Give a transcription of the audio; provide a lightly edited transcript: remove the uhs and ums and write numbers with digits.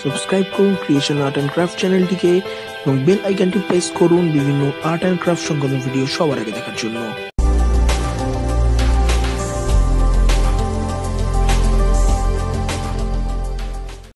Subscribe করুন creation art and craft চ্যানেলটিকে এবং বেল আইকনটি প্রেস করুন বিভিন্ন আর্ট অ্যান্ড ক্রাফট সংক্রান্ত ভিডিও সবার আগে দেখার জন্য।